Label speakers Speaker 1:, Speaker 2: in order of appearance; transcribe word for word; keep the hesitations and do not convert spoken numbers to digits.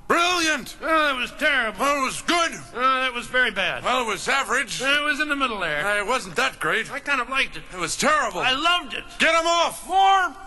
Speaker 1: Brilliant!
Speaker 2: Oh, that was terrible.
Speaker 1: Well, it was good.
Speaker 2: Oh, that was very bad.
Speaker 1: Well, it was average.
Speaker 2: It was in the middle there.
Speaker 1: Uh, it wasn't that great.
Speaker 2: I kind of liked it.
Speaker 1: It was terrible.
Speaker 2: I loved it.
Speaker 1: Get him off!
Speaker 2: More!